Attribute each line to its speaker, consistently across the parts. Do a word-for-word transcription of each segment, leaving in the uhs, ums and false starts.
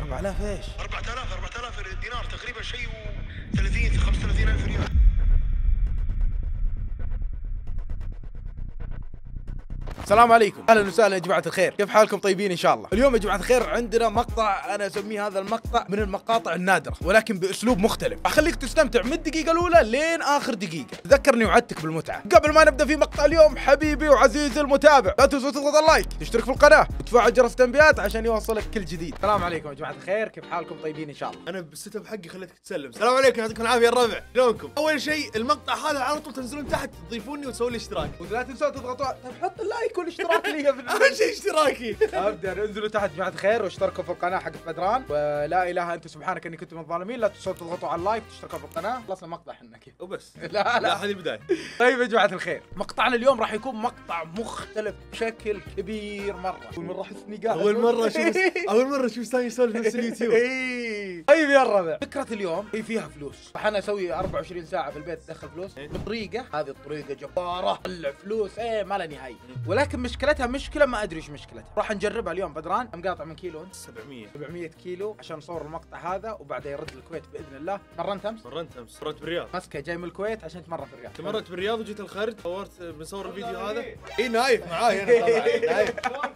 Speaker 1: أربعة آلاف ايش؟
Speaker 2: أربعة آلاف أربعة آلاف دينار تقريبا شيء و ثلاثين خمسة وثلاثين ألف ريال.
Speaker 1: السلام عليكم، اهلا وسهلا يا جماعه الخير، كيف حالكم؟ طيبين ان شاء الله. اليوم يا جماعه الخير عندنا مقطع انا اسميه هذا المقطع من المقاطع النادره ولكن باسلوب مختلف، اخليك تستمتع من الدقيقه الاولى لين اخر دقيقه، تذكرني وعدتك بالمتعه. قبل ما نبدا في مقطع اليوم حبيبي وعزيزي المتابع، لا تنسوا تضغط اللايك، تشترك في القناه، وتفعل جرس التنبيهات عشان يوصلك كل جديد. السلام عليكم يا جماعه الخير، كيف حالكم؟ طيبين ان شاء الله.
Speaker 3: انا بالست اب حقي خليتك تسلم. السلام عليكم، يعطيكم العافيه يا الربع، شلونكم؟ اول شيء المقطع هذا على طول تنزلون تحت تضيفوني وتسوون لي اشتراك،
Speaker 1: ولا تنسوا تضغطوا طيب حط اللايك والاشتراك لي في
Speaker 3: اهم شيء اشتراكي.
Speaker 1: ابدا انزلوا تحت جماعه الخير واشتركوا في القناه حق بدران، ولا اله انت سبحانك اني كنت من الظالمين. لا تنسوا تضغطوا على اللايك وتشتركوا في القناه. خلصنا مقطع احنا كذا
Speaker 3: وبس.
Speaker 1: لا لا,
Speaker 3: لا هذه البدايه.
Speaker 1: طيب يا جماعه الخير، مقطعنا اليوم راح يكون مقطع مختلف بشكل كبير مره. اول مره احس اني قاعد
Speaker 3: اول مره اشوف اول مره اشوف سامي يسولف نفس اليوتيوب.
Speaker 1: طيب يا الربع، فكره اليوم هي فيها فلوس، راح انا اسوي أربعة وعشرين ساعه في البيت ادخل فلوس بطريقه، هذه الطريقه جباره طلع فلوس ايه ما لا نهايه. ولكن مشكلتها مشكله ما ادري ايش مشكلتها، راح نجربها اليوم. بدران مقاطع من كيلو انت؟
Speaker 3: سبعمية
Speaker 1: سبعمية كيلو عشان نصور المقطع هذا وبعدها يرد الكويت باذن الله. مرنت امس؟
Speaker 3: مرنت امس، مرنت بالرياض.
Speaker 1: مسكه جاي من الكويت عشان تمرن في الرياض.
Speaker 3: تمرنت بالرياض وجيت الخارج صورت بنصور الفيديو هذا. اي نايف معاي انا طبعا نايف.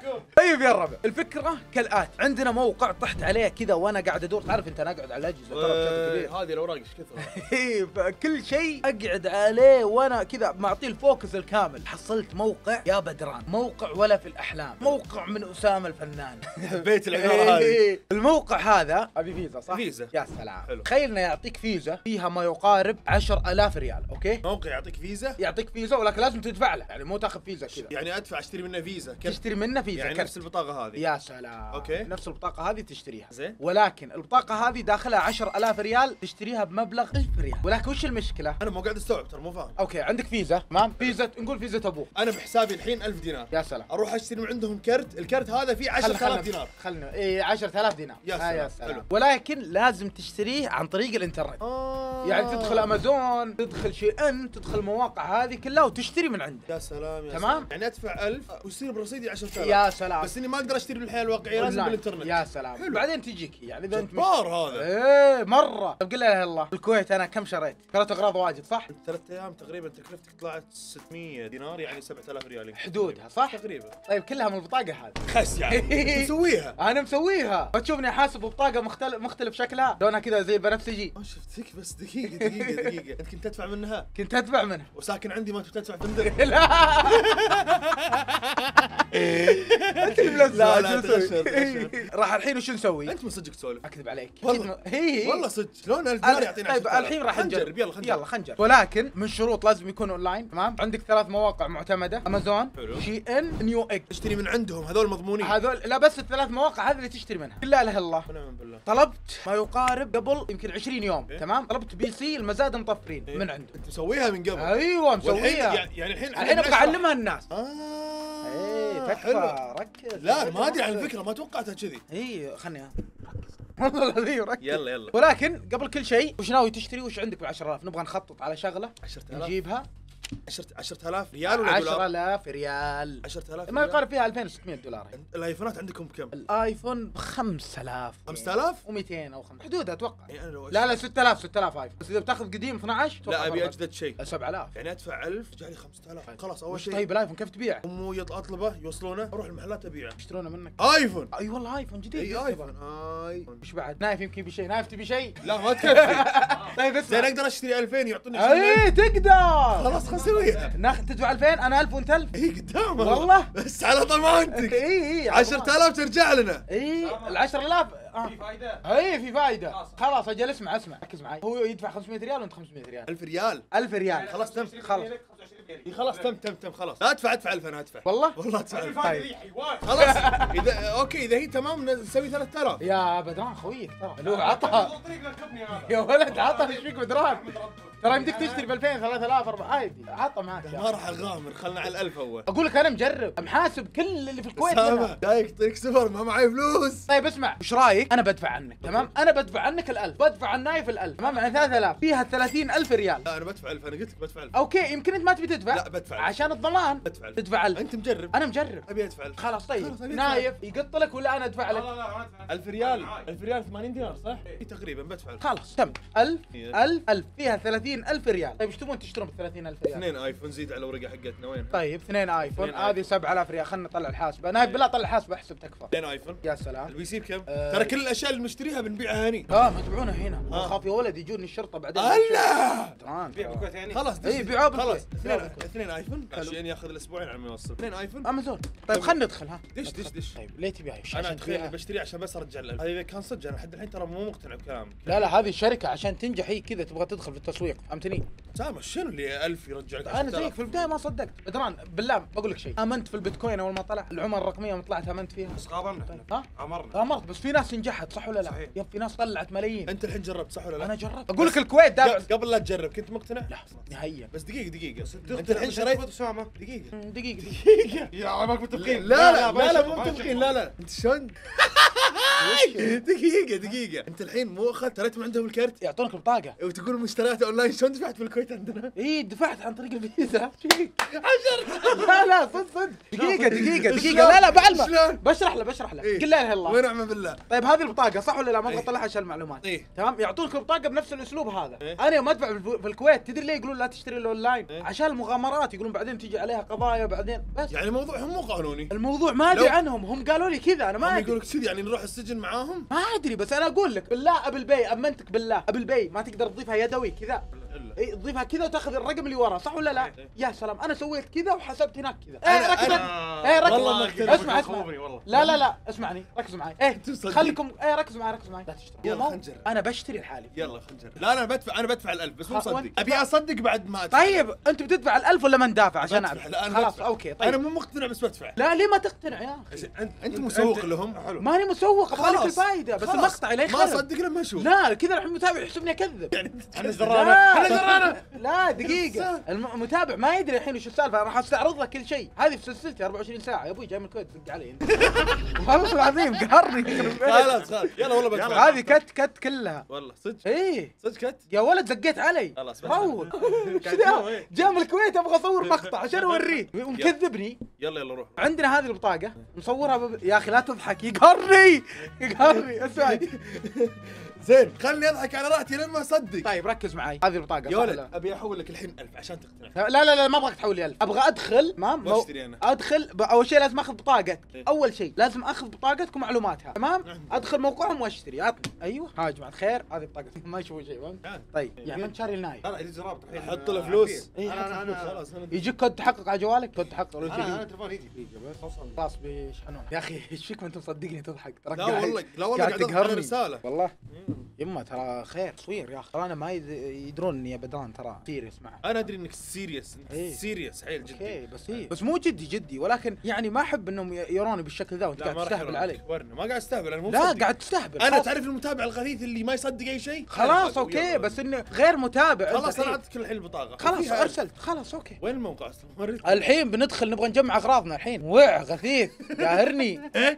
Speaker 1: طيب يا الربع، الفكره كالاتي، عندنا موقع طحت عليه كذا وانا قاعد ادور، تعرف انت انا اقعد على الاجهزه ترى بشكل كبير.
Speaker 3: هذه الاوراق ايش كثر؟
Speaker 1: ايه فكل شيء اقعد عليه وانا كذا معطيه الفوكس الكامل. حصلت موقع يا بدران، موقع ولا في الاحلام، موقع من اسامه الفنان.
Speaker 3: حبيت العباره هذه.
Speaker 1: الموقع هذا ابي فيزا صح؟
Speaker 3: فيزا.
Speaker 1: يا سلام،
Speaker 3: حلو.
Speaker 1: تخيل انه يعطيك فيزا فيها ما يقارب عشرة آلاف ريال، اوكي؟
Speaker 3: موقع يعطيك فيزا؟
Speaker 1: يعطيك فيزا ولكن لازم تدفع له، يعني مو تاخذ فيزا كذا.
Speaker 3: يعني ادفع اشتري منه فيزا كرت.
Speaker 1: تشتري منه فيزا
Speaker 3: يعني
Speaker 1: كرت.
Speaker 3: نفس البطاقه هذه.
Speaker 1: يا سلام،
Speaker 3: اوكي.
Speaker 1: نفس البطاقة هذه تشتريها
Speaker 3: زين.
Speaker 1: ولكن البطاقة هذه داخلها عشرة آلاف ريال تشتريها بمبلغ ألف ريال. ولكن وش المشكلة؟
Speaker 3: انا مو قاعد استوعب ترى مو فاهم.
Speaker 1: اوكي عندك فيزا تمام، فيزا نقول فيزا ابوك.
Speaker 3: انا بحسابي الحين ألف دينار.
Speaker 1: يا سلام.
Speaker 3: اروح اشتري من عندهم كرت، الكرت هذا فيه عشرة آلاف دينار.
Speaker 1: خلنا اي عشرة آلاف دينار.
Speaker 3: يا سلام.
Speaker 1: آه يا سلام.
Speaker 3: حلو.
Speaker 1: ولكن لازم تشتريه عن طريق الانترنت.
Speaker 3: آه.
Speaker 1: يعني تدخل امازون، تدخل شي ان، تدخل المواقع هذه كلها وتشتري من عنده.
Speaker 3: يا سلام يا
Speaker 1: تمام.
Speaker 3: سلام. يعني ادفع ألف ويصير برصيدي عشرة آلاف.
Speaker 1: يا سلام.
Speaker 3: بس اني ما اقدر اشتري بالحياه الواقعيه، لازم بالانترنت.
Speaker 1: يا سلام.
Speaker 3: حلو.
Speaker 1: بعدين تجيك يعني اذا انت
Speaker 3: جبار هذا.
Speaker 1: ايه مره. طب قل لا اله الا الله، الكويت انا كم شريت؟ شريت اغراض واجد صح؟
Speaker 3: ثلاث ايام تقريبا تكلفتك طلعت ستمية دينار، يعني سبعة آلاف ريال
Speaker 1: حدودها صح؟
Speaker 3: تقريبا.
Speaker 1: طيب كلها من البطاقه هذه.
Speaker 3: خس يعني مسويها.
Speaker 1: انا مسويها، ما تشوفني احاسب بطاقه مختلف مختلف شكلها، لونها كذا زي البنفسجي.
Speaker 3: ما شفتك بس دقيقه دقيقه دقيقه انت كنت تدفع منها؟
Speaker 1: كنت ادفع منها
Speaker 3: وساكن عندي ما تدفع فندق.
Speaker 1: لا انت اللي ملزق.
Speaker 3: لا لا تغشر تغشر.
Speaker 1: راح الحين وش نسوي؟
Speaker 3: انت من صدق تسولف؟
Speaker 1: اكذب عليك
Speaker 3: والله
Speaker 1: هي
Speaker 3: والله صدق. شلون ألف دينار يعطينا
Speaker 1: طيب
Speaker 3: عشرة آلاف؟
Speaker 1: الحين راح نجرب.
Speaker 3: يلا خنجر
Speaker 1: يلا خنجر. ولكن من شروط لازم يكون اونلاين تمام. عندك ثلاث مواقع معتمده، امازون،
Speaker 3: حلو.
Speaker 1: شي ان، نيو اكس.
Speaker 3: تشتري من عندهم هذول مضمونين.
Speaker 1: هذول لا بس الثلاث مواقع هذه اللي تشتري منها. لا اله الا الله.
Speaker 3: ونعم بالله.
Speaker 1: طلبت ما يقارب قبل يمكن عشرين يوم
Speaker 3: إيه؟
Speaker 1: تمام. طلبت بي سي المزاد مطفرين
Speaker 3: إيه؟
Speaker 1: من عنده.
Speaker 3: انت مسويها من قبل؟
Speaker 1: ايوه
Speaker 3: والحين
Speaker 1: مسويها.
Speaker 3: يعني يعني الحين
Speaker 1: الحين ابغى اعلمها الناس.
Speaker 3: اه
Speaker 1: ايه
Speaker 3: حلو.
Speaker 1: تكفى ركز.
Speaker 3: لا ما ادري عن الفكره، ما توقعتها كذي.
Speaker 1: اي خلني ركز والله العظيم ركز.
Speaker 3: يلا يلا.
Speaker 1: ولكن قبل كل شيء وش ناوي تشتري؟ وش عندك ب عشرة آلاف؟ نبغى نخطط على شغله
Speaker 3: عشرة آلاف
Speaker 1: نجيبها.
Speaker 3: عشرة آلاف ريال ولا
Speaker 1: عشرة
Speaker 3: دولار؟
Speaker 1: آلاف ريال.
Speaker 3: عشرة آلاف
Speaker 1: ما يقارب فيها ألفين وستمية دولار.
Speaker 3: الايفونات عندكم بكم؟
Speaker 1: الايفون ب خمسة آلاف
Speaker 3: خمسة آلاف
Speaker 1: ومئتين او خمسة حدودها اتوقع.
Speaker 3: يعني انا لو
Speaker 1: لا لا ستة آلاف ستة آلاف ايفون، بس اذا بتاخذ قديم اثنا عشر
Speaker 3: لا ابي اجدد شيء.
Speaker 1: سبعة آلاف.
Speaker 3: يعني ادفع ألف جالي خمسة آلاف خلاص. اول
Speaker 1: وش
Speaker 3: شيء
Speaker 1: طيب الايفون كيف تبيع؟
Speaker 3: امي يط- اطلبه يوصلونه اروح المحلات ابيعه.
Speaker 1: يشترونه منك.
Speaker 3: ايفون.
Speaker 1: اي والله ايفون جديد.
Speaker 3: اي ايفون. ايفون.
Speaker 1: وش بعد؟ نايف يمكن يبي شيء، نايف تبي شيء؟
Speaker 3: لا ما تكفي.
Speaker 1: طيب
Speaker 3: زين
Speaker 1: اسمع.
Speaker 3: اقدر اشتري ألفين يعطوني عشرين ألف.
Speaker 1: اي تقدر.
Speaker 3: خلاص خل اسويها.
Speaker 1: ناخذ تدفع ألفين انا ألف وانت ألف.
Speaker 3: اي قدام
Speaker 1: والله.
Speaker 3: بس على ضمانتك.
Speaker 1: اي اي
Speaker 3: عشرة آلاف ترجع لنا.
Speaker 1: اي ال عشرة آلاف
Speaker 4: في فايدة.
Speaker 1: اي في فايده. خلاص اجل اسمع اسمع ركز معي. هو يدفع خمسمية ريال وانت خمسمية ريال.
Speaker 3: ألف ريال.
Speaker 1: ألف ريال.
Speaker 3: خلاص تم.
Speaker 1: خلاص.
Speaker 3: اي خلاص تم تم تم خلاص. لا ادفع ادفع ألف انا ادفع.
Speaker 1: والله
Speaker 3: والله ادفع ألف.
Speaker 1: طيب.
Speaker 4: ذي حيوان.
Speaker 3: خلاص اذا اوكي اذا هي تمام نسوي ثلاثة آلاف.
Speaker 1: يا بدران خويك ترى لو عطى
Speaker 4: طريق ركبني هذا.
Speaker 1: يا ولد عطى ايش فيك بدران؟ ترى يمديك تشتري ب ألفين ثلاثة آلاف أربعة عادي عطى معك يا
Speaker 3: ما راح اغامر، خلنا على الألف اول.
Speaker 1: اقول لك انا مجرب محاسب كل اللي في الكويت
Speaker 3: سامع
Speaker 1: منها.
Speaker 3: جايك طريق سفر ما معي فلوس.
Speaker 1: طيب اسمع ايش رايك انا بدفع عنك تمام؟ انا بدفع عنك الألف، بدفع عن نايف الألف تمام، يعني ثلاثة آلاف فيها ثلاثين ألف ريال.
Speaker 3: لا انا بدفع ألف، انا قلت لك بدفع ألف.
Speaker 1: اوكي يمكن انت ما تبي تدفع.
Speaker 3: لا بدفع ألف.
Speaker 1: عشان الضمان
Speaker 3: بدفع ألف.
Speaker 1: تدفع ألف.
Speaker 3: انت مجرب.
Speaker 1: انا مجرب.
Speaker 3: ابي ادفع ألف.
Speaker 1: خلاص طيب
Speaker 3: خلاص، أبي
Speaker 1: نايف يقط لك ولا انا ادفع لك؟
Speaker 3: ألف ريال، ألف ريال ثمانين دينار صح؟ اي تقريبا بدفع ألف.
Speaker 1: خلاص تم. ألف
Speaker 3: إيه.
Speaker 1: ألف ألف فيها ثلاثين ألف ريال. طيب ايش تبون تشترون ب ثلاثين ألف ريال؟
Speaker 3: اثنين ايفون زيد على الورقه حقتنا وين؟
Speaker 1: طيب اثنين ايفون
Speaker 3: اثنين
Speaker 1: هذه
Speaker 3: آيفون.
Speaker 1: سبعة آلاف ريال. خلنا نطلع الحاسبه. نايف بالله طلع الحاسبه احسب تكفى.
Speaker 3: اثنين ايفون.
Speaker 1: يا سلام.
Speaker 3: البي سي بكم؟
Speaker 1: آه.
Speaker 3: ترى كل الاشياء اللي نشتريها بنبيعها هني.
Speaker 1: اه ما تبيعونه هنا.
Speaker 3: آه.
Speaker 1: اخاف يا ولد يجوني الشرطه بعدين.
Speaker 3: الله
Speaker 1: تران
Speaker 2: بيع بالكويت يعني.
Speaker 3: خلاص
Speaker 1: اي بيعوه بالكويت.
Speaker 3: خلاص اثنين
Speaker 1: بيعوه بالكويت.
Speaker 3: اثنين ايفون
Speaker 1: حلو.
Speaker 3: عشان ياخذ الاسبوعين على ما يوصل. اثنين ايفون.
Speaker 1: امازون. طيب خلنا ندخل ها.
Speaker 3: دش دش دش.
Speaker 1: طيب ليه تبيعها؟
Speaker 3: انا
Speaker 1: عشان
Speaker 3: تخيل
Speaker 1: تبيعها؟
Speaker 3: بشتري عشان بس ارجع الألف. هذا اذا كان صدق انا لحد الحين ترى مو مقتنع بكلامك.
Speaker 1: لا لا هذه الشركه عشان تنجح هي كذا تبغى تدخل في التسويق فهمتني؟
Speaker 3: سامع شنو اللي ألف يرجعك
Speaker 1: انا
Speaker 3: عشرة آلاف؟
Speaker 1: زيك في البدايه ما صدقت. بدران بالله بقول لك شيء، امنت في البيتكوين اول ما طلع العمله الرقميه ما طلعت امنت فيها.
Speaker 2: بس غامرنا
Speaker 1: ها؟
Speaker 2: غامرنا.
Speaker 1: امرت بس في ناس نجحت صح ولا لا؟
Speaker 2: صحيح.
Speaker 1: يب في ناس طلعت ملايين.
Speaker 3: انت الحين جربت صح ولا لا؟
Speaker 1: انا جربت. اقول لك الكويت دافع.
Speaker 3: قبل قبل لا تجرب كنت مقتنع؟
Speaker 1: لا نهائيا.
Speaker 3: بس دقيقة دقيقة
Speaker 2: انت
Speaker 3: انت الحين شريت
Speaker 2: اسامه.
Speaker 3: دقيقة
Speaker 1: دقيقه
Speaker 3: دقيقة
Speaker 2: يا عمك متفقين.
Speaker 3: لا لا لا
Speaker 2: ما
Speaker 3: لا
Speaker 2: يشوف-
Speaker 3: مو
Speaker 2: ما
Speaker 3: متفقين
Speaker 2: يشوف.
Speaker 3: لا لا انت شلون؟ دقيقة دقيقة انت الحين مو اخذت شريت من عندهم الكرت
Speaker 1: يعطونك البطاقه.
Speaker 3: وتقول مشتريات اونلاين شلون دفعت في الكويت عندنا؟
Speaker 1: اي دفعت عن طريق الفيزا. لا لا صدق صدق. دقيقه دقيقه دقيقه لا لا بعلمك.
Speaker 3: شلون؟
Speaker 1: بشرح له بشرح له.
Speaker 3: إيه.
Speaker 1: قل لا اله الا الله.
Speaker 3: ونعم بالله.
Speaker 1: طيب هذه البطاقة صح ولا لا؟ ما ابغى
Speaker 3: إيه.
Speaker 1: اطلعها عشان المعلومات.
Speaker 3: إيه.
Speaker 1: تمام يعطونك البطاقة بنفس الاسلوب هذا.
Speaker 3: إيه.
Speaker 1: انا يوم ادفع بالف- في الكويت تدري ليه يقولون لا تشتري الاونلاين؟
Speaker 3: إيه.
Speaker 1: عشان المغامرات يقولون بعدين تيجي عليها قضايا بعدين بس.
Speaker 3: يعني موضوعهم مو قانوني.
Speaker 1: الموضوع ما ادري
Speaker 3: لو-
Speaker 1: عنهم، هم قالوا لي كذا انا ما
Speaker 3: هم
Speaker 1: ادري.
Speaker 3: يقولوا لك كذي يعني نروح السجن معاهم؟
Speaker 1: ما ادري بس انا اقول لك بالله ابل باي امنتك بالله ابل باي ما تقدر تضيفها يدوي كذا.
Speaker 3: إلا.
Speaker 1: اي تضيفها كذا وتاخذ الرقم اللي وراه صح ولا لا؟
Speaker 3: إيه.
Speaker 1: يا سلام انا سويت كذا وحسبت هناك كذا.
Speaker 3: أنا-
Speaker 1: ايه ركز
Speaker 3: أنا-
Speaker 1: ايه ركز
Speaker 3: والله ما أقتنع.
Speaker 1: اسمع اسمع
Speaker 2: خوفني والله.
Speaker 1: لا لا لا اسمعني ركزوا معي. ايه
Speaker 3: تصدق.
Speaker 1: خليكم ايه ركزوا معي ركزوا معي لا تشتري.
Speaker 3: يلا
Speaker 1: مو-
Speaker 3: خلنا نجرب.
Speaker 1: انا بشتري لحالي.
Speaker 3: يلا خلينا نجرب. لا انا بدفع انا بدفع الألف بس مو
Speaker 1: خ-
Speaker 3: مصدق.
Speaker 1: وأنت-
Speaker 3: ابي اصدق بعد ما ادفع.
Speaker 1: طيب انت بتدفع الألف ولا ما ندافع عشان
Speaker 3: بدفع.
Speaker 1: اعرف؟
Speaker 3: لا انا
Speaker 1: خلاص
Speaker 3: بدفع.
Speaker 1: اوكي طيب.
Speaker 3: انا مو مقتنع بس بدفع.
Speaker 1: لا ليه ما تقتنع يا اخي؟
Speaker 3: انت انت مسوق لهم.
Speaker 2: حلو.
Speaker 1: ماني مسوق ابغى لك
Speaker 3: خلاص.
Speaker 1: الفائده بس
Speaker 3: خلاص.
Speaker 1: المقطع ليه
Speaker 3: ما
Speaker 1: خرب.
Speaker 3: اصدق لما اشوف.
Speaker 1: لا كذا الحين المتابع يحسبني اكذب.
Speaker 3: يعني
Speaker 2: احنا
Speaker 1: لا
Speaker 2: زرانا احنا زرانا.
Speaker 1: لا دقيقة
Speaker 3: لسه.
Speaker 1: المتابع ما يدري الحين وش السالفة. راح استعرض لك كل شيء. هذه في سلسلتي أربعة وعشرين ساعة يا ابوي جاي من الكويت دق علي انت. والله العظيم قهرني يخرب بيتك.
Speaker 3: خلاص خلاص يلا والله بدفع.
Speaker 1: هذه كت كت كلها.
Speaker 3: والله صدق
Speaker 1: ايه
Speaker 3: صدق كت.
Speaker 1: يا ولد دقيت علي.
Speaker 3: خلاص بس.
Speaker 1: روق.
Speaker 3: قاعد يسوي إيه؟
Speaker 1: جاء من الكويت ابغى اصور مقطع عشان اوريه ومكذبني.
Speaker 3: يلا يلا روح.
Speaker 1: عندنا هذه البطاقة مصورها بب... يا اخي لا تضحك يقهرني يقهرني اسمع.
Speaker 3: زين خلني اضحك على راحتي لما اصدق.
Speaker 1: طيب ركز معي هذه البطاقة
Speaker 3: يا
Speaker 1: صح
Speaker 3: ولد
Speaker 1: ولا لا؟
Speaker 3: ابي احول لك الحين ألف عشان تقتنع.
Speaker 1: لا لا لا ما ابغاك تحول لي ألف. ابغى ادخل تمام مو-
Speaker 3: واشتري أنا.
Speaker 1: ادخل ب- اول شيء لازم اخذ بطاقتك.
Speaker 3: إيه.
Speaker 1: اول شيء لازم اخذ بطاقتك ومعلوماتها تمام.
Speaker 3: نعم.
Speaker 1: ادخل موقعهم واشتري عطني. ايوه ها يا جماعه الخير هذه بطاقتي ما يشوفوا شيء فهمت.
Speaker 3: نعم.
Speaker 1: طيب يعني انت شاري النايف
Speaker 2: لا لا يجي زراب الحين.
Speaker 3: حط له فلوس.
Speaker 1: إيه،
Speaker 2: انا
Speaker 1: حط
Speaker 2: انا
Speaker 1: فلوس.
Speaker 2: انا
Speaker 3: خلاص انا
Speaker 1: يجيك كود تحقق على جوالك كود تحقق
Speaker 2: انا انا
Speaker 1: جديد.
Speaker 2: تلفون يجي دقيقه بس اوصل.
Speaker 1: خلاص بيشحنون يا اخي ايش فيك ما انت مصدقني تضحك تراك
Speaker 3: لا
Speaker 1: قاعد-
Speaker 3: والله لا والله
Speaker 1: قاعد
Speaker 3: قاعد اظهر
Speaker 1: تقهرني
Speaker 3: رسالة.
Speaker 1: والله يما ترى خير تصوير يا اخي. ترى انا ما يد- يدرون اني يا بدران ترى سيريس معه.
Speaker 3: انا ادري انك سيريس
Speaker 1: إيه.
Speaker 3: سيريس حيل
Speaker 1: اوكي
Speaker 3: جدي.
Speaker 1: بس هي بس مو جدي جدي ولكن يعني ما احب انهم ي- يروني بالشكل ذا وانت
Speaker 3: لا
Speaker 1: قاعد
Speaker 3: ما راح
Speaker 1: تستهبل
Speaker 3: يرونك.
Speaker 1: علي.
Speaker 3: ورنا ما قاعد استهبل انا مو
Speaker 1: لا
Speaker 3: مصدق.
Speaker 1: قاعد تستهبل.
Speaker 3: انا
Speaker 1: خلاص.
Speaker 3: تعرف المتابع الغثيث اللي ما يصدق اي شيء.
Speaker 1: خلاص
Speaker 3: يلا.
Speaker 1: اوكي بس انه غير متابع أنت
Speaker 3: خلاص انا
Speaker 1: الحين.
Speaker 3: اعطيك الحين البطاقة.
Speaker 1: خلاص
Speaker 3: فيها-
Speaker 1: ارسلت خلاص اوكي.
Speaker 3: وين الموقع اصلا؟ وريت.
Speaker 1: الحين بندخل نبغى نجمع اغراضنا الحين. وع غثيث قاهرني.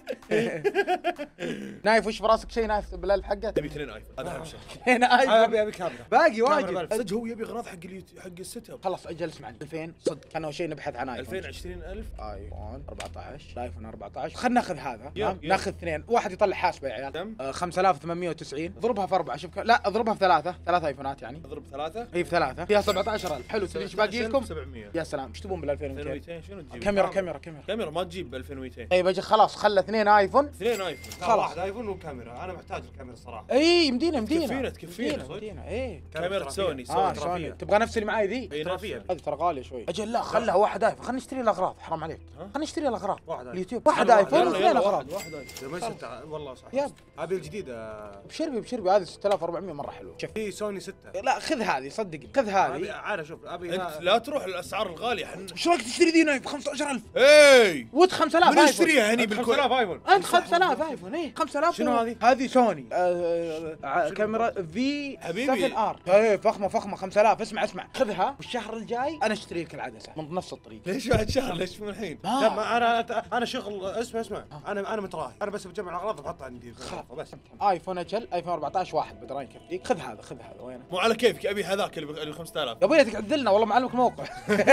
Speaker 1: نايف وش براسك شيء نايف بالالف حقه؟
Speaker 3: تبي اثنين ايفون هذا اهم شيء.
Speaker 1: هنا
Speaker 2: ابي
Speaker 1: ايفون
Speaker 2: ابي كاميرا.
Speaker 1: باقي
Speaker 2: كاميرا
Speaker 1: واجد.
Speaker 2: بألف.
Speaker 3: صدق هو يبي اغراض حق اليوتيوب حق السيت اب.
Speaker 1: خلاص اجل اسمعني ألفين صدق كان اول شيء نبحث عن ايفون.
Speaker 3: ألفين وعشرين ألف.
Speaker 1: ايفون أربعة عشر الايفون أربعة عشر خلينا ناخذ هذا
Speaker 3: يلا،
Speaker 1: تمام؟
Speaker 3: يلا.
Speaker 1: ناخذ اثنين واحد يطلع حاسبه يا عيال.
Speaker 3: كم؟
Speaker 1: آه خمسة آلاف وثمانمئة وتسعين اضربها في اربعه شوف كم. لا اضربها في ثلاثه ثلاث ايفونات يعني.
Speaker 3: اضرب ثلاثة.
Speaker 1: اي في ثلاثه فيها سبعة عشر ألف. حلو تدري ايش باقي لكم؟
Speaker 3: سبعمية.
Speaker 1: يا سلام ايش تبون بال ألفين ومئتين؟
Speaker 3: ألفين ومئتين شنو تجيب؟
Speaker 1: كاميرا كاميرا كاميرا.
Speaker 3: كاميرا ما تجيب ب ألفين ومئتين.
Speaker 1: طيب اجي خلاص خلى اثنين ايفون.
Speaker 3: اثنين ايفون.
Speaker 2: لا،
Speaker 1: خلاص.
Speaker 2: واحد ايفون وكاميرا. انا محتاج الكاميرا الصراحه.
Speaker 1: اي يمدينا يمدينا
Speaker 3: تكفينا- تكفينا.
Speaker 1: يمدينا يمدينا ايه.
Speaker 3: كاميرا سوني
Speaker 1: اه
Speaker 3: سوني.
Speaker 1: سوني تبغى نفس اللي معي ذي؟
Speaker 3: اي
Speaker 2: احترافية.
Speaker 3: نفسها.
Speaker 1: هذه ترى غاليه شوي. اجل لا خلها واحد ايفون خلينا نشتري الاغراض حرام عليك.
Speaker 3: ها؟
Speaker 1: خلينا نشتري الاغراض.
Speaker 2: واحد آيفون.
Speaker 1: اليوتيوب واحد
Speaker 2: يلا،
Speaker 1: ايفون
Speaker 2: يلا،
Speaker 1: واثنين
Speaker 3: يلا
Speaker 1: اغراض.
Speaker 3: واحد واحد ايفون.
Speaker 2: ما ست والله صح.
Speaker 1: يب.
Speaker 2: ابي الجديده.
Speaker 1: بشربي بشربي هذه ستة آلاف وأربعمئة مره حلوه. شوف
Speaker 2: في سوني ستة.
Speaker 1: لا خذ هذه صدقني خذ
Speaker 2: ابي
Speaker 1: هذه.
Speaker 2: عاد اشوف ابي
Speaker 3: انت لا تروح الاسعار الغاليه احنا.
Speaker 1: ايش رايك تشتري ذي نايف ب خمسة عشر ألف؟
Speaker 3: اي
Speaker 1: ود خمسة آلاف
Speaker 3: من
Speaker 1: ايفون.
Speaker 3: يشتريها هني
Speaker 2: خمسة
Speaker 3: بالكويت؟
Speaker 2: آلاف ايفون.
Speaker 1: انت خمسة آلاف ايفون ايه خمسة آلاف
Speaker 2: شنو
Speaker 1: و-
Speaker 2: هذه؟
Speaker 1: هذه سوني آه ع- كاميرا في
Speaker 3: حبيبي.
Speaker 1: سفن ار ايه فخمه فخمه خمسة آلاف. اسمع اسمع خذها والشهر الجاي انا اشتري لك العدسه من نفس الطريق.
Speaker 3: ليش بعد شهر؟ ليش من الحين؟
Speaker 1: ما-
Speaker 4: لا ما انا انا شغل اسمع اسمع انا انا متراهي انا بس بجمع الاغراض وبحطها عندي في الغرفة بس.
Speaker 1: ايفون اتش ايفون أربعة عشر واحد بدران يكفيك. خذ هذا خذ هذا وينه؟
Speaker 3: مو على كيفك، ابي هذاك اللي ب خمسة آلاف.
Speaker 1: يا ابوي تقعد لنا والله معلمك موقع.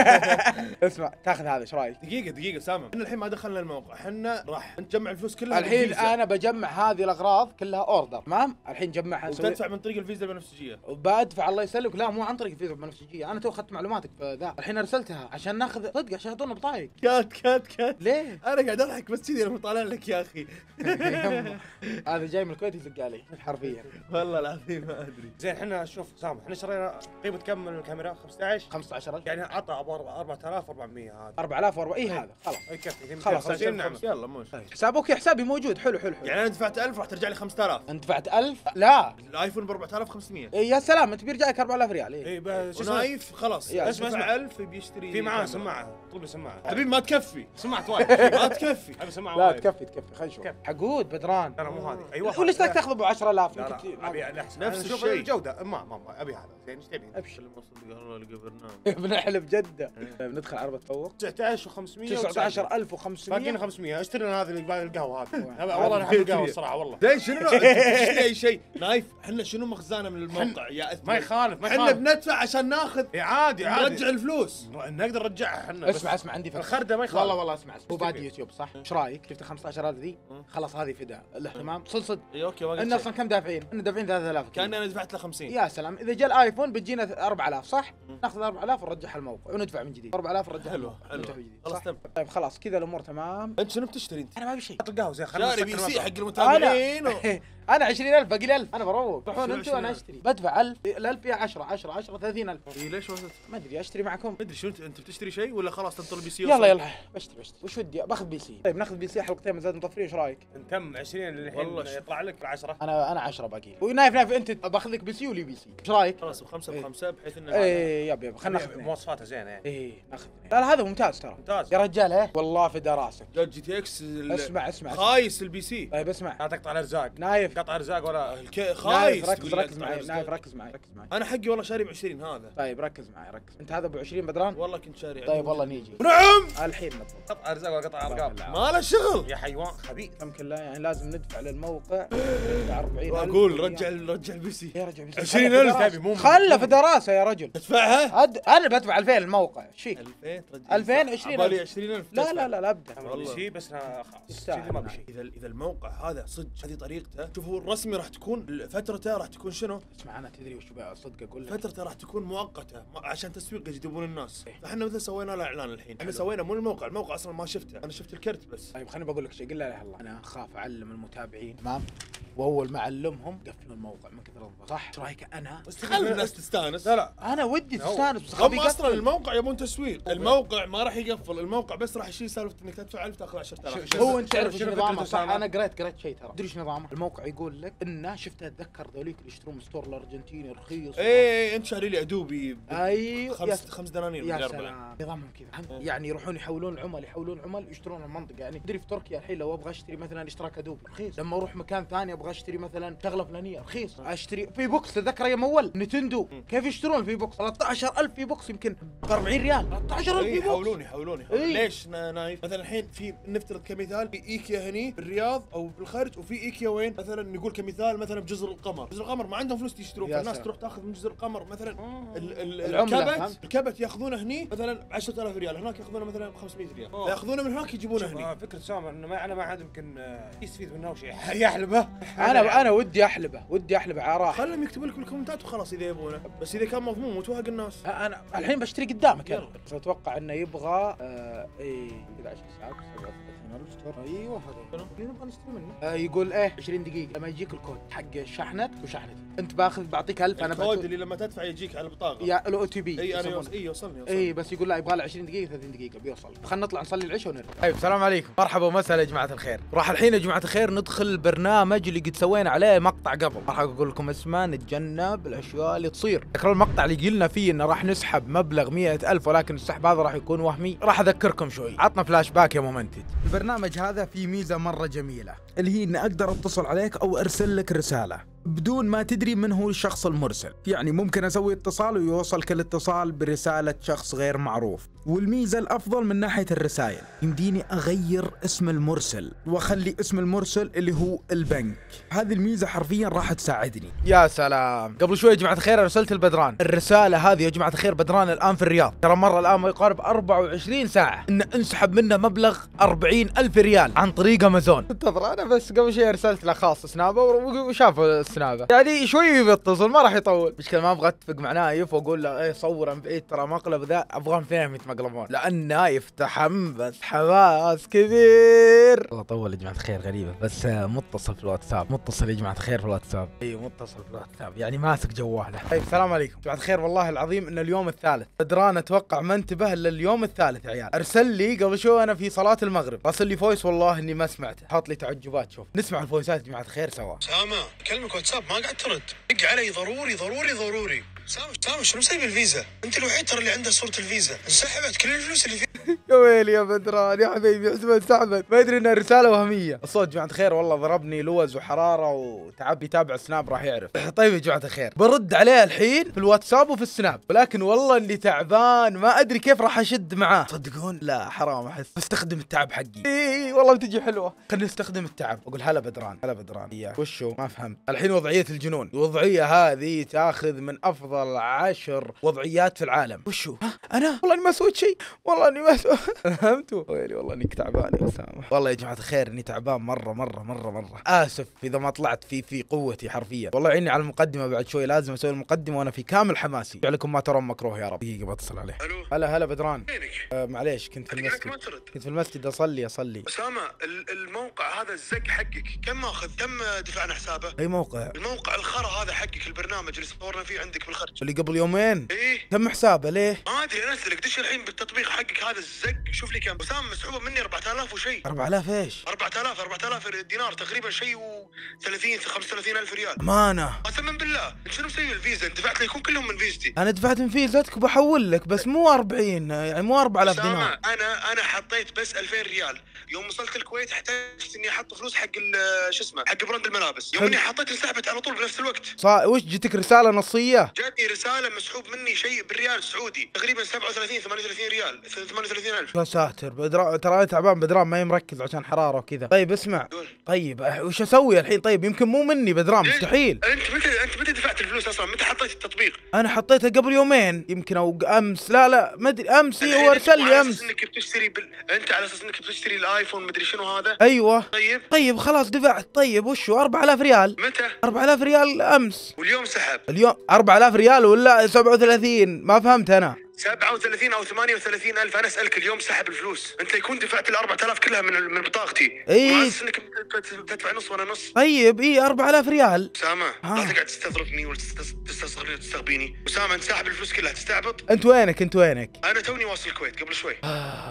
Speaker 1: اسمع تاخذ هذا ايش رايك؟
Speaker 3: دقيقة دقيقة سامع، احنا الحين ما دخلنا الموقع، احنا راح نجمع الفلوس كلها
Speaker 1: الحين
Speaker 3: بالفيزا.
Speaker 1: انا بجمع هذه الاغراض كلها اوردر تمام. الحين جمعها سوي-
Speaker 3: وتدفع من طريق الفيزا البنفسجية.
Speaker 1: وبدفع الله يسلمك. لا مو عن طريق الفيزا البنفسجيه، انا تو اخذت معلوماتك في ذا. الحين ارسلتها عشان ناخذ صدق عشان يعطونا بطايق.
Speaker 3: كات كات كات
Speaker 1: ليه؟
Speaker 3: انا قاعد اضحك بس كذي لما طالع لك يا اخي.
Speaker 1: يمه. هذا جاي من الكويت يزق علي حرفيا.
Speaker 3: والله العظيم ما ادري.
Speaker 4: زين احنا شوف سامح احنا شرينا قيمة كم من الكاميرا؟ خمسة عشر
Speaker 1: خمسة عشر ألف
Speaker 4: يعني عطى أربعة آلاف وأربعمية هذا
Speaker 1: أربعة آلاف وأربعة اي هذا خلاص
Speaker 4: يكفي
Speaker 1: خلاص،
Speaker 4: خمسين نعم.
Speaker 3: يلا موش.
Speaker 1: حسابك حسابي موجود. حلو حلو حلو.
Speaker 3: يعني انا دفعت ألف راح ترجع لي خمسة آلاف.
Speaker 1: انت دفعت ألف لا
Speaker 3: الايفون ب أربعة آلاف وخمسمية.
Speaker 1: إيه يا سلام انت بيرجع لك أربعة آلاف ريال. إيه.
Speaker 4: اي بس شو اسمه
Speaker 3: ونايف خلاص
Speaker 1: يا
Speaker 3: اسمع
Speaker 4: اسمع،
Speaker 3: اسمع
Speaker 4: اسمع.
Speaker 3: ألف بيشتري
Speaker 4: في معاه
Speaker 3: كاميرا.
Speaker 4: سماعة طلب لي سماعة
Speaker 3: حبيبي ما تكفي.
Speaker 4: سماعة وايد
Speaker 3: ما تكفي.
Speaker 4: ابي سماعة
Speaker 1: لا
Speaker 4: وايد.
Speaker 1: تكفي تكفي خلينا نشوف.
Speaker 4: كيف؟
Speaker 1: حقود بدران.
Speaker 4: لا مو هذه ايوه
Speaker 1: وليش بدك تاخذه ب عشرة آلاف؟
Speaker 4: لا
Speaker 1: يمكن
Speaker 4: لا ابي نفس
Speaker 3: نفس
Speaker 4: شوف
Speaker 3: الشيء.
Speaker 4: الجودة ما ما ما ابي هذا زين ايش تبي؟
Speaker 1: ابشر.
Speaker 3: الله لقى برنامج.
Speaker 1: بنحلب جده. بندخل عربة تفوق
Speaker 4: تسعة عشر وخمسمية
Speaker 1: تسعة عشر ألف وخمسمية
Speaker 4: باقيين خمسمية اشتري لنا هذا اللي باقي القهوة هذا
Speaker 1: والله
Speaker 4: والله انا احب القهوة الصراحة والله
Speaker 3: زين شنو أنت تشتري اي شيء نايف؟ احنا شنو مخزانه من الموقع يا اثمر؟
Speaker 4: ما يخالف ما
Speaker 3: احنا
Speaker 4: يخالف
Speaker 3: بندفع عشان ناخذ
Speaker 4: إيه عادي عادي
Speaker 3: نرجع الفلوس.
Speaker 4: نقدر نرجعها احنا
Speaker 1: اسمع اسمع عندي فكرة.
Speaker 4: الخردة ما يخالف
Speaker 1: والله والله اسمع اسمع. هو
Speaker 4: إيش
Speaker 1: بادي
Speaker 4: تبي؟
Speaker 1: يوتيوب صح؟ ايش رايك؟ شفت خمسة عشر ألف ذي؟ خلاص هذه فداء الاهتمام صل صدق.
Speaker 3: اي اوكي ما
Speaker 1: ان اصلا كم دافعين؟ ان دافعين ثلاثة آلاف.
Speaker 3: كان انا دفعت له خمسين.
Speaker 1: يا سلام اذا جاء الايفون بتجينا أربعة آلاف صح؟ ناخذ أربعة آلاف ونرجعها الموقع وندفع من جديد. أربعة آلاف ونرجعها
Speaker 3: حلو،
Speaker 1: الموقع
Speaker 3: حلو.
Speaker 1: وندفع من جديد
Speaker 3: خلاص
Speaker 1: صح؟
Speaker 3: تم.
Speaker 1: طيب خلاص كذا الامور تمام.
Speaker 3: انت شنو بتشتري انت؟
Speaker 1: انا ما ابي شيء.
Speaker 4: حط القهوة زين خلينا
Speaker 3: شاري بي
Speaker 4: نسكر
Speaker 3: سي حق
Speaker 4: المطعم.
Speaker 3: المتابعين و...
Speaker 1: انا انا عشرين ألف باقي لي ألف انا بروق. تروحون
Speaker 3: شنو
Speaker 1: انتوا انا
Speaker 3: عشرين ألف؟
Speaker 1: اشتري بدفع ألف الألف فيها عشرة عشرة عشرة ثلاثين ألف.
Speaker 3: إيه ليش ما
Speaker 1: ما ادري اشتري معكم.
Speaker 3: ادري شنو انت انت بتشتري شيء ولا خلاص تنطر البي سي؟
Speaker 1: يلا يلا بشتري بشتري. وش ودي باخذ بي سي. طيب ناخذ بي سي حلقتين من زاد مطفرين ايش رايك؟
Speaker 4: كم عشرين الحين
Speaker 3: والله شوف.
Speaker 4: يطلع لك العشرة
Speaker 1: انا انا عشرة باقي. ونايف نايف انت باخذ لك بي سي ولي بي سي ايش رايك؟
Speaker 3: خلاص بخمسه
Speaker 1: إيه.
Speaker 3: بخمسه بحيث انه
Speaker 1: ايه يب يب خلينا ناخذ اثنين.
Speaker 4: مواصفاته زينة يعني
Speaker 1: ايه ناخذ اثنين. لا لا هذا ممتاز ترى.
Speaker 4: ممتاز
Speaker 1: يا رجال ايه والله في دراسه.
Speaker 3: جا جي تي اكس ال-
Speaker 1: اسمع اسمع اسمع.
Speaker 3: خايس البي سي.
Speaker 1: طيب اسمع
Speaker 4: لا تقطع الارزاق
Speaker 1: نايف
Speaker 4: قطع ارزاق ولا
Speaker 3: الك- خايس
Speaker 1: نايف ركز
Speaker 3: تقول لي
Speaker 1: ركز
Speaker 3: أقطع
Speaker 1: معي
Speaker 3: الرزق.
Speaker 1: نايف ركز معي ركز معي.
Speaker 3: انا حقي والله شاري ب عشرين هذا.
Speaker 1: طيب ركز معي ركز. انت هذا ابو عشرين بدران؟
Speaker 3: والله كنت شاري
Speaker 1: طيب والله نيجي.
Speaker 3: نعم.
Speaker 1: الحين نطلع.
Speaker 4: قطع ارزاق ولا قطع ارقام
Speaker 3: ما له شغل.
Speaker 4: يا حيوان خبيث
Speaker 1: كم كله يعني لازم ندفع للموقع أربعين ألف.
Speaker 3: واقول رجع رجع البي سي.
Speaker 1: يا رجل
Speaker 3: عشرين ألف
Speaker 4: تبي مو
Speaker 1: خله في دراسه يا رجل.
Speaker 3: تدفعها؟
Speaker 1: أد... انا بدفع ألفين الموقع ايش فيك؟
Speaker 3: ألفين ترجع
Speaker 1: ألفين عشرين
Speaker 3: عبالي
Speaker 1: ألف.
Speaker 3: عشرين ألف
Speaker 1: لا لا لا لا ابدا.
Speaker 3: والله.
Speaker 4: شيء بس أنا خلاص
Speaker 1: يستاهل.
Speaker 4: شيء ما بشيء
Speaker 3: اذا اذا الموقع هذا صدق هذه طريقته، شوف هو الرسمي راح تكون فترته راح تكون شنو؟
Speaker 1: اسمع انا تدري وش بقى صدق اقول لك.
Speaker 3: فترته راح تكون مؤقته ما- عشان تسويق يجذبون الناس. فاحنا مثلا سوينا له اعلان الحين، احنا سوينا مو الموقع، الموقع اصلا ما شفته، انا شفت الكرت بس.
Speaker 1: طيب خليني بقول لك شيء قل لا اله الا الله. انا اخاف اعلم المتابعين تمام واول ما اعلمهم قفلوا الموقع من كثر الضغط صح؟ ايش رايك انا؟
Speaker 3: خلي الناس تستانس.
Speaker 4: لا لا
Speaker 1: انا ودي تستانس بس
Speaker 3: هم
Speaker 1: خلي
Speaker 3: اصلا
Speaker 1: يقفل.
Speaker 3: الموقع يبون تسويق، الموقع ما راح يقفل، الموقع بس راح يشيل سالفه انك تدفع ألف تاخذ عشرة آلاف.
Speaker 1: هو انت تعرف
Speaker 4: شنو
Speaker 1: ايش
Speaker 4: فكرة
Speaker 1: نظامه صح؟
Speaker 4: أسامة؟
Speaker 1: انا قريت قريت شيء ترى. تدري ايش نظامه؟ الموقع يقول لك انه شفت اتذكر ذوليك اللي يشترون من ستور الارجنتيني رخيص.
Speaker 3: ايه انت شاري لي ادوبي ب-
Speaker 1: ايوه يا
Speaker 3: خمس خمس دنانير
Speaker 1: يا
Speaker 3: ولا أربعة.
Speaker 1: سلام نظامهم كذا يعني يروحون يحولون عمل يحولون عمل يشترون المنطقه يعني تدري في تركيا الحين لو ابغى اشتري مثلا اشتراك ادوبي رخيص لما اروح مكان ثاني ابغى اشتري مثلا شغله فلانيه رخيص اشتري في بوكس تذكر ايام اول نتندو كيف يشترون في بوكس ثلاثة عشر ألف في بوكس يمكن ب أربعين ريال ثلاثة عشر ألف
Speaker 3: ايه
Speaker 1: في بوكس
Speaker 3: يحولون يحولون يحولون.
Speaker 1: إيه.
Speaker 3: ليش نا- نايف؟ مثلا الحين في نفترض كمثال في ايكيا هني بالرياض او بالخارج، وفي ايكيا وين؟ مثلا نقول كمثال مثلا بجزر القمر، جزر القمر ما عندهم فلوس يشترون،
Speaker 1: يا
Speaker 3: فالناس
Speaker 1: سلام.
Speaker 3: تروح تاخذ من جزر القمر مثلا ال- ال-
Speaker 1: العملة،
Speaker 3: الكبت
Speaker 1: فهمت؟
Speaker 3: الكبت ياخذونه هني مثلا ب عشرة آلاف ريال، هناك ياخذونه مثلا ب خمسمية ريال،
Speaker 4: أوه.
Speaker 3: فياخذونه من هناك يجيبونه
Speaker 4: شوف،
Speaker 3: هني.
Speaker 4: آه، فكرة سامر انه ما انا ما عاد يمكن آه، يستفيد منه شيء يحلبه
Speaker 1: انا انا ودي احلبه ودي احلبه عراح.
Speaker 3: خلهم يكتبوا لك بالكومنتات وخلاص اذا يبونه، بس اذا كان مضمون وتوهق الناس.
Speaker 1: انا الحين بشتري قدامك
Speaker 3: يلا.
Speaker 1: انا بس اتوقع انه يبغى آه ايه أحد عشر ساعه سبعة وثلاثين ألف ستور. ايوه هذا اللي نبغى نشتري منه. آه يقول ايه عشرين دقيقه لما يجيك الكود حق شحنتك وشحنتي انت باخذ بعطيك ألف انا
Speaker 3: الكود
Speaker 1: بعت-
Speaker 3: اللي لما تدفع يجيك على البطاقه.
Speaker 1: يا الاو تي بي
Speaker 3: اي انا يوصل اي يوصلني يوصلني.
Speaker 1: اي بس يقول لا يبغى له عشرين دقيقه ثلاثين دقيقه بيوصل. خلينا نطلع نصلي العشاء ونرجع.
Speaker 5: طيب السلام عليكم، مرحبا ومسهلا يا جماعه الخير. راح الحين يا جماعه الخير ندخل البرنامج اللي قد سوينا عليه مقطع قبل، راح اقول لكم اسمه نتجنب الاشياء اللي تصير. تذكرون المقطع اللي قلنا فيه انه راح نسحب مبلغ مئة ألف ولكن السحب هذا راح يكون وهمي؟ راح اذكركم شوي، عطنا فلاش باك يا ممنتج. البرنامج هذا فيه ميزه مره جميله اللي هي اني اقدر اتصل عليك او ارسل لك رساله. بدون ما تدري من هو الشخص المرسل. يعني ممكن اسوي اتصال ويوصل كل اتصال برسالة شخص غير معروف. والميزة الافضل من ناحية الرسائل يمديني اغير اسم المرسل واخلي اسم المرسل اللي هو البنك. هذه الميزة حرفيا راح تساعدني.
Speaker 1: يا سلام. قبل شوي يا جماعة الخير ارسلت البدران الرسالة هذه. يا جماعة الخير بدران الان في الرياض، ترى مرة الان ما يقارب أربعة وعشرين ساعة ان انسحب منه مبلغ أربعين ألف ريال عن طريق امازون. انتظر انا بس قبل شوي ارسلت له خاص سنابه وشاف السنابه، يعني شوي بيتصل ما راح يطول. مشكلة ما ابغى اتفق مع نايف واقول له ايه صور من بعيد ترى مقلب ذا، ابغاهم اثنين يتمقلبون لان نايف تحمس حماس كبير. والله طول يا جماعة الخير غريبة، بس متصل في الواتساب. متصل يا جماعة الخير في الواتساب. اي متصل في الواتساب يعني ماسك جواله. طيب السلام عليكم جماعة الخير. والله العظيم ان اليوم الثالث بدران اتوقع ما انتبه الا اليوم الثالث يا عيال. ارسل لي قبل شوي انا في صلاة المغرب راسل لي فويس والله اني ما سمعته، حاط لي تعجبات. شوف نسمع الفويسات يا جماعة الخير سوا.
Speaker 2: سامة اكلمك واتساب ما قاعد ترد، دق علي ضروري ضروري ضروري. سامة سامة شنو مسوي بالفيزا؟ انت الوحيد ترى اللي عنده صورة الفيزا، انسحبت كل الفلوس اللي فيها.
Speaker 1: يا ويلي يا بدران يا حبيبي حسبه انسحبت، ما ادري انها رسالة وهمية. الصوت يا جماعة الخير والله ضربني لوز وحرارة وتعب يتابع السناب راح يعرف. طيب يا جماعة الخير برد عليه الحين في الواتساب وفي السناب، ولكن والله اني تعبان ما ادري كيف راح اشد معاه. تصدقون؟ لا حرام احس استخدم التعب حقي. اي والله بتجي حلوة. خليني استخدم التعب اقول هلا بدران هلا بدران. اياه وشو ما فهمت الحين وضعية الجنون. الوضعية هذه تاخذ من افضل عشر وضعيات في العالم. وشو؟ ها انا والله اني ما سويت شيء، والله اني ما سويت. فهمتوا؟ ويلي والله انك تعبان يا اسامه. والله يا جماعه الخير اني تعبان مره مره مره مره. اسف اذا ما طلعت في في قوتي حرفيا. والله عيني على المقدمه، بعد شوي لازم اسوي المقدمه وانا في كامل حماسي. لكم ما ترون مكروه يا رب. دقيقه بتصل عليه.
Speaker 2: الو
Speaker 1: هلا هلا بدران.
Speaker 2: فينك؟
Speaker 1: آه معليش كنت في المسجد.
Speaker 2: ما ترد.
Speaker 1: كنت في المسجد اصلي اصلي.
Speaker 2: اسامة ال- الموقع هذا الزق حقك كم ماخذ؟ كم دفعنا حسابه؟
Speaker 1: اي موقع؟
Speaker 2: الموقع الخرا هذا حقك، البرنامج اللي صورنا فيه عندك بالخرج.
Speaker 1: اللي قبل يومين.
Speaker 2: ايه
Speaker 1: كم حسابه ليه؟
Speaker 2: ما ادري انزلك دش الحين بالتطبيق حقك هذا الزق شوف لي كم. اسامة مسحوبه مني أربعة آلاف وشيء.
Speaker 1: أربعة آلاف ايش؟
Speaker 2: أربعة آلاف أربعة آلاف دينار تقريبا شيء و30 خمسة وثلاثين ألف ريال.
Speaker 1: امانه
Speaker 2: قسما بالله انت شنو مسوي الفيزا؟ انت دفعت لي يكون كلهم من فيزتي.
Speaker 1: انا دفعت من فيزتك وبحول لك بس مو أربعين يعني مو أربعة آلاف
Speaker 2: أسامة،
Speaker 1: دينار.
Speaker 2: انا انا حطيت بس ألفين ريال. يوم وصلت الكويت احتجت اني احط فلوس حق ال- شو اسمه حق براند الملابس. يوم
Speaker 1: حلو.
Speaker 2: اني حطيت انسحبت على طول بنفس الوقت.
Speaker 1: صا وش جتك رساله نصيه؟
Speaker 2: جاتني رساله مسحوب مني شيء بالريال السعودي تقريبا سبعة وثلاثين ثمانية وثلاثين ريال ثمانية وثلاثين ألف.
Speaker 1: يا ساتر بدرا... ترى أنا تعبان بدران ما يمركز عشان حراره وكذا. طيب اسمع
Speaker 2: قول.
Speaker 1: طيب أح- وش اسوي الحين؟ طيب يمكن مو مني بدران
Speaker 2: ليش؟
Speaker 1: مستحيل.
Speaker 2: انت متى انت متى دفعت الفلوس اصلا؟ متى حطيت التطبيق؟
Speaker 1: انا حطيتها قبل يومين يمكن او امس. لا لا ما ادري امس.
Speaker 2: الحين
Speaker 1: هو
Speaker 2: أنت
Speaker 1: ارسل لي
Speaker 2: على
Speaker 1: امس.
Speaker 2: أساس انك بتشتري بال... انت على اساس انك بتشتري الايفون مدري شنو هذا.
Speaker 1: ايوه
Speaker 2: طيب
Speaker 1: طيب خلاص دفعت. طيب وشو أربعة آلاف ريال؟
Speaker 2: متى؟
Speaker 1: أربعة آلاف ريال امس.
Speaker 2: واليوم سحب
Speaker 1: اليوم أربعة آلاف ريال ولا سبعة وثلاثين؟ ما فهمت انا.
Speaker 2: سبعة وثلاثين او ثمانية وثلاثين ألف. انا اسالك اليوم سحب الفلوس، انت يكون دفعت ال أربعة آلاف كلها من من بطاقتي.
Speaker 1: إيه.
Speaker 2: وعلى اساس انك تدفع نص وانا نص.
Speaker 1: طيب اي أربعة آلاف ريال.
Speaker 2: اسامه
Speaker 1: ها.
Speaker 2: لا تقعد تستظرفني ولا تستس- تستصغرني وتستغبيني. اسامه انت ساحب الفلوس كلها تستعبط.
Speaker 1: انت وينك انت وينك؟
Speaker 2: انا توني واصل الكويت قبل شوي.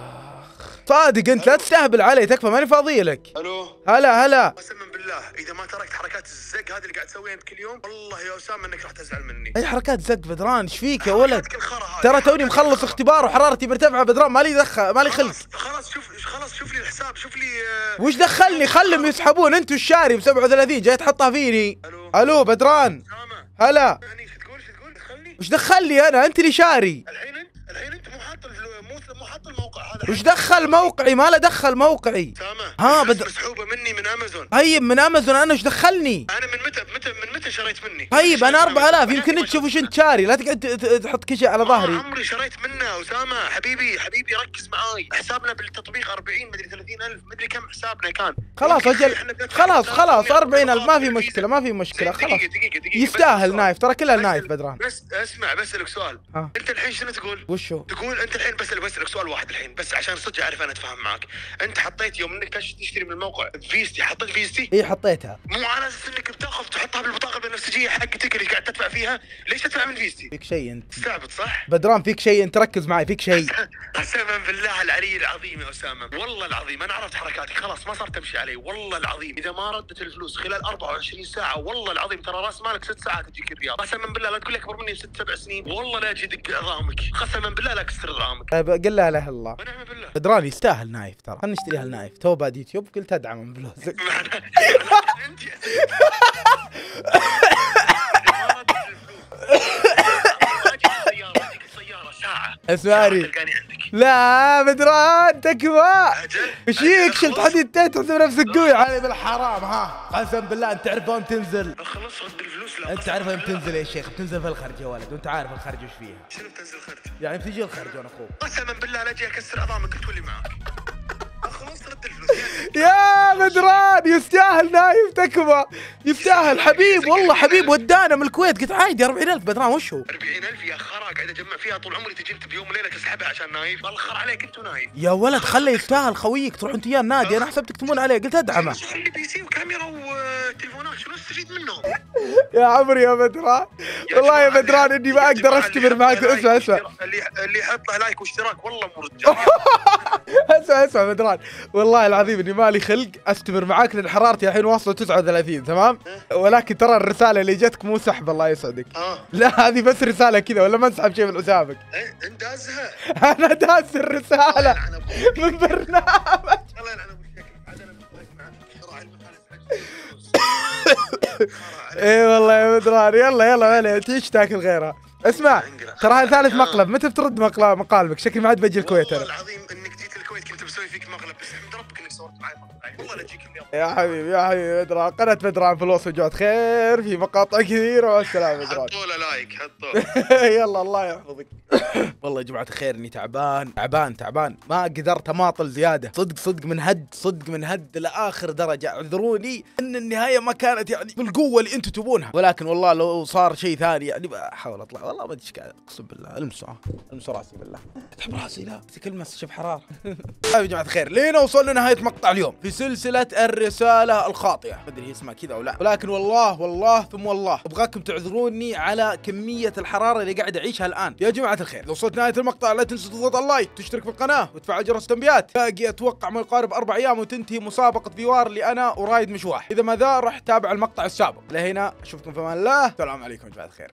Speaker 1: صادق انت لا تستهبل علي تكفى ماني فاضي لك.
Speaker 2: الو
Speaker 1: هلا هلا.
Speaker 2: قسما بالله اذا ما تركت حركات الزق هذه اللي قاعد تسويها انت كل يوم والله يا اسامه انك راح تزعل مني.
Speaker 1: اي حركات زق بدران ايش فيك يا ولد؟
Speaker 2: حركاتك الخرا هذه.
Speaker 1: ترى توني
Speaker 2: حركاتك
Speaker 1: مخلص
Speaker 2: الخرا.
Speaker 1: اختبار وحرارتي مرتفعه بدران مالي دخل مالي خلق.
Speaker 2: خلاص خلاص شوف خلاص شوف لي الحساب شوف لي آه،
Speaker 1: وش دخلني؟ خلهم يسحبون. انتوا الشاري ب سبعة وثلاثين جاي تحطها فيني.
Speaker 2: الو
Speaker 1: الو بدران
Speaker 2: اسامه
Speaker 1: هلا.
Speaker 2: يعني شو تقول شو تقول دخلني
Speaker 1: وش دخلني انا؟ انت اللي شاري.
Speaker 2: الحين انت الحين انت مو حاط الفلو- مو مو حاط الموقع هذا.
Speaker 1: وش دخل موقعي؟ ما له دخل موقعي.
Speaker 2: اسامه
Speaker 1: ها،
Speaker 2: الفلوس
Speaker 1: بد-
Speaker 2: مسحوبه مني من امازون.
Speaker 1: طيب من امازون انا وش دخلني؟
Speaker 2: انا من متى متى من متى شريت مني؟
Speaker 1: طيب انا أربعة آلاف يمكن
Speaker 2: أنا
Speaker 1: انت تشوف وش انت شاري. لا تقعد ت- ت- تحط كل شيء على
Speaker 2: ما
Speaker 1: ظهري.
Speaker 2: عمري شريت منه اسامه. حبيبي حبيبي ركز معاي. حسابنا بالتطبيق أربعين مدري ثلاثين ألف مدري كم حسابنا كان.
Speaker 1: خلاص
Speaker 2: يمكن
Speaker 1: اجل
Speaker 2: إحنا بندفع
Speaker 1: خلاص
Speaker 2: ثلاث
Speaker 1: خلاص
Speaker 2: مئة
Speaker 1: أربعين ألف ما في
Speaker 2: بالفيزا.
Speaker 1: مشكلة ما في مشكلة
Speaker 2: دقيقة
Speaker 1: خلاص.
Speaker 2: دقيقة دقيقة
Speaker 1: يستاهل
Speaker 2: بس
Speaker 1: نايف ترى كلها
Speaker 2: بس-
Speaker 1: نايف بدران.
Speaker 2: بس اسمع بسألك سؤال.
Speaker 1: ها.
Speaker 2: انت الحين شنو تقول؟
Speaker 1: وشو؟
Speaker 2: تقول انت الحين بسألك بسألك سؤال واحد الحين بس عشان صدق اعرف انا اتفاهم معك. انت حطيت يوم انك تش- تشتري من الموقع فيزتي حطيت فيزتي
Speaker 1: اي حطيتها.
Speaker 2: مو على اساس انك بتاخذ تحطها بالبطاقه البنفسجيه حقتك اللي قاعد تدفع فيها. ليش تدفع من فيزتي؟
Speaker 1: فيك شيء انت
Speaker 2: تستعبط صح؟
Speaker 1: بدران فيك شيء انت ركز معي فيك شيء.
Speaker 2: قسما بالله العلي العظيم يا اسامه والله العظيم انا عرفت حركاتك خلاص ما صارت تمشي علي. والله العظيم اذا ما ردت الفلوس خلال أربعة وعشرين ساعه والله العظيم ترى راس مالك ست ساعات تجيك الرياض. قسما بالله لا تقول لي اكبر مني بست سبع سنين والله لا اجي ادق عظامك. قسما بالله لا اكسر عظامك.
Speaker 1: طيب قل لا اله الا الله.
Speaker 2: ونعم بالله.
Speaker 1: بدران يستاهل نايف ترى. خلنا نشتريها النايف تو بعد يوتيوب قلت ادعم من فلوسك.
Speaker 2: انت
Speaker 5: اسمعني
Speaker 2: تلقاني عندك.
Speaker 5: لا بدران تكفى.
Speaker 2: اجل
Speaker 5: وشيك
Speaker 2: أجل،
Speaker 5: شلت
Speaker 2: خلص.
Speaker 5: حديدتين تحسب نفسك قوي علي بالحرام. ها قسم بالله انت تعرف وين تنزل.
Speaker 2: خلص رد الفلوس. لا
Speaker 5: انت
Speaker 2: قسم
Speaker 5: تعرف وين
Speaker 2: بالله.
Speaker 5: بتنزل يا شيخ؟ بتنزل في الخرج يا ولد، وانت عارف الخرج وش فيها.
Speaker 2: شنو بتنزل خرج؟
Speaker 5: يعني بتجي الخرج وانا اخوك.
Speaker 2: قسما بالله لا اجي اكسر عظامك قلت لي معاك. خلاص رد الفلوس.
Speaker 5: يا بدران يستاهل نايف تكفى، يستاهل حبيب والله حبيب. ودانا من الكويت قلت عادي أربعين ألف بدران وش هو؟
Speaker 2: أربعين ألف يا خرا قاعد اجمع فيها طول عمري، تجي انت بيوم وليله تسحبها عشان نايف. والله خر عليك انت ونايف.
Speaker 5: يا ولد خله يستاهل خويك، تروح انت وياه النادي. انا حسبتك تمون عليه قلت ادعمه.
Speaker 2: خلي بي سي وكاميرا وتليفونات شنو استفيد منهم؟
Speaker 5: يا عمري يا بدران والله يا بدران اني ما اقدر استمر معك. اسمع اسمع
Speaker 2: اللي اللي يحط له لايك واشتراك والله مو رجال.
Speaker 5: اسمع اسمع بدران والله العظيم اني مالي خلق استمر معاك لان حرارتي الحين واصله تسعة وثلاثين تمام. ولكن ترى الرساله اللي جتك مو سحب الله يسعدك.
Speaker 2: اه
Speaker 5: لا هذه بس رساله كذا ولا ما انسحب شيء من حسابك.
Speaker 2: إيه، انت دازها.
Speaker 5: انا داس الرساله
Speaker 2: يلعن أبوك.
Speaker 5: من برنامج.
Speaker 2: الله يلعن ابوك شكلك عاد انا مشترك معك شراء المكان.
Speaker 5: اي والله يا بدران. يلا يلا ولا تعيش تاكل غيرها. اسمع ترى هذا ثالث مقلب، متى بترد مقلب مقالبك؟ شكلي ما عاد بجي الكويت
Speaker 2: والله
Speaker 5: انا.
Speaker 2: العظيم انك جيت الكويت كنت بسوي فيك مقلب، بس احمد ربك انك صورت معي مقطع. والله لا اجيك اليوم.
Speaker 5: يا حبيبي يا حبيبي بدران، قناة بدران فلوس وجوة خير في مقاطع كثيرة. والسلام بدران.
Speaker 2: حطوا له لايك حطوا.
Speaker 5: يلا الله يحفظك. والله يا جماعة الخير اني تعبان تعبان تعبان، ما قدرت اماطل زيادة. صدق صدق من هد صدق من هد لاخر درجة. اعذروني ان النهاية ما كانت يعني بالقوة اللي انتم تبونها، ولكن والله لو صار شيء ثاني يعني بحاول اطلع. والله ما ادري ايش قاعد اقسم بالله. المسوا المسوا راسي بالله. تحب راسي لا تكلمس شوف حرارة. طيب يا جماعة الخير لينا وصلنا نهاية مقطع اليوم في سلسلة الرسالة الخاطئة. ما ادري هي اسمها كذا او لا، ولكن والله والله ثم والله ابغاكم تعذروني على كمية الحرارة اللي قاعد اعيشها الان. يا جماعة الخير لو وصلت نهاية المقطع لا تنسوا تضغط اللايك، تشترك في القناة وتفعل جرس التنبيهات. باقي اتوقع ما يقارب اربع ايام وتنتهي مسابقة فيوار اللي انا ورايد مشواح. اذا ما ذا راح تابع المقطع السابق. لهنا اشوفكم في امان الله. السلام عليكم يا جماعة الخير.